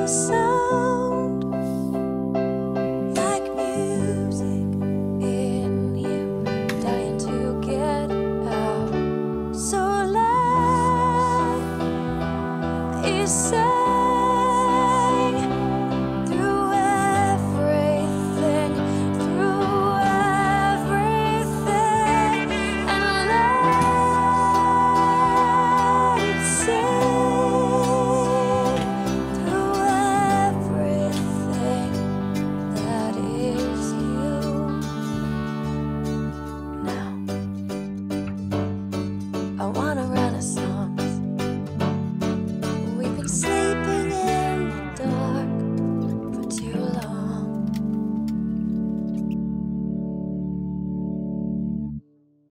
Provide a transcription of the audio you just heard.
a sound like music in you, dying to get out. So life is